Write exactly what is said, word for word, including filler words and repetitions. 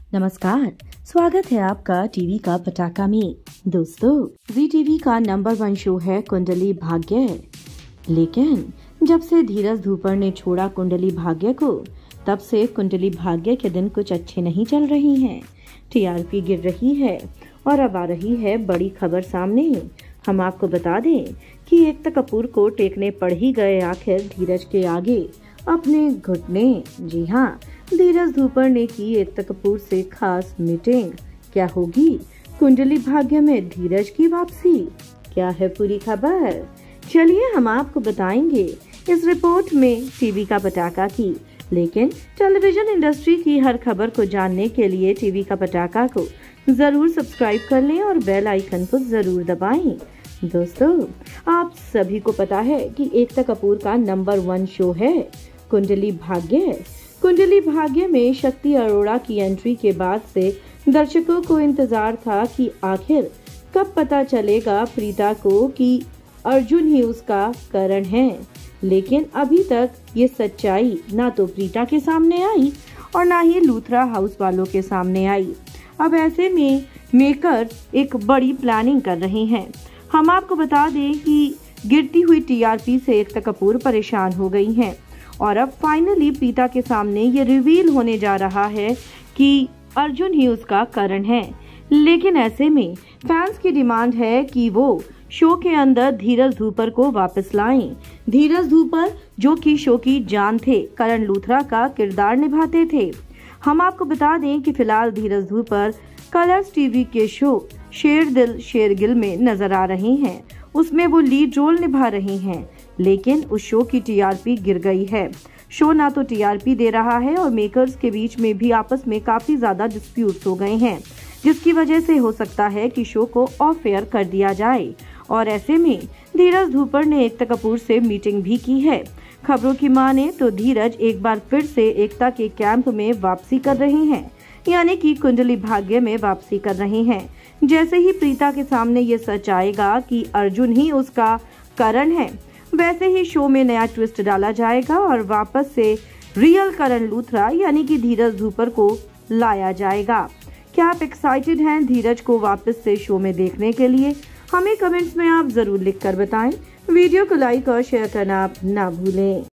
नमस्कार, स्वागत है आपका टीवी का पटाखा में। दोस्तों, जी टीवी का नंबर वन शो है कुंडली भाग्य। लेकिन जब से धीरज धूपर ने छोड़ा कुंडली भाग्य को, तब से कुंडली भाग्य के दिन कुछ अच्छे नहीं चल रही हैं। टीआरपी गिर रही है और अब आ रही है बड़ी खबर सामने। हम आपको बता दें कि एकता कपूर को टेकने पड़ ही गए आखिर धीरज के आगे अपने घुटने। जी हाँ, धीरज धूपर ने की एकता कपूर से खास मीटिंग। क्या होगी कुंडली भाग्य में धीरज की वापसी? क्या है पूरी खबर? चलिए हम आपको बताएंगे इस रिपोर्ट में टीवी का पटाखा की। लेकिन टेलीविजन इंडस्ट्री की हर खबर को जानने के लिए टीवी का पटाखा को जरूर सब्सक्राइब कर लें और बेल आइकन को जरूर दबाएं। दोस्तों, आप सभी को पता है कि एकता कपूर का नंबर वन शो है कुंडली भाग्य। कुंडली भाग्य में शक्ति अरोड़ा की एंट्री के बाद से दर्शकों को इंतजार था कि आखिर कब पता चलेगा प्रीता को कि अर्जुन ही उसका करण है। लेकिन अभी तक ये सच्चाई ना तो प्रीता के सामने आई और ना ही लूथरा हाउस वालों के सामने आई। अब ऐसे में मेकर एक बड़ी प्लानिंग कर रहे हैं। हम आपको बता दें कि गिरती हुई टीआरपी से एकता कपूर परेशान हो गई हैं और अब फाइनली प्रीता के सामने ये रिवील होने जा रहा है कि अर्जुन ही उसका करण है। लेकिन ऐसे में फैंस की डिमांड है कि वो शो के अंदर धीरज धूपर को वापस लाएं। धीरज धूपर जो कि शो की जान थे, करण लूथरा का किरदार निभाते थे। हम आपको बता दें कि फिलहाल धीरज धूपर कलर्स टीवी के शो शेर दिल शेरगिल में नजर आ रही हैं। उसमें वो लीड रोल निभा रही हैं। लेकिन उस शो की टीआरपी गिर गई है। शो ना तो टीआरपी दे रहा है और मेकर्स के बीच में भी आपस में काफी ज्यादा डिस्प्यूट्स हो गए हैं, जिसकी वजह से हो सकता है कि शो को ऑफ एयर कर दिया जाए। और ऐसे में धीरज धूपर ने एकता कपूर से मीटिंग भी की है। खबरों की माने तो धीरज एक बार फिर से एकता के कैंप में वापसी कर रहे हैं, यानी कि कुंडली भाग्य में वापसी कर रहे हैं। जैसे ही प्रीता के सामने ये सच आएगा कि अर्जुन ही उसका करण है, वैसे ही शो में नया ट्विस्ट डाला जाएगा और वापस से रियल करण लूथरा यानी कि धीरज धूपर को लाया जाएगा। क्या आप एक्साइटेड हैं धीरज को वापस से शो में देखने के लिए? हमें कमेंट्स में आप जरूर लिखकर बताएं। वीडियो को लाइक और शेयर करना आप ना भूलें।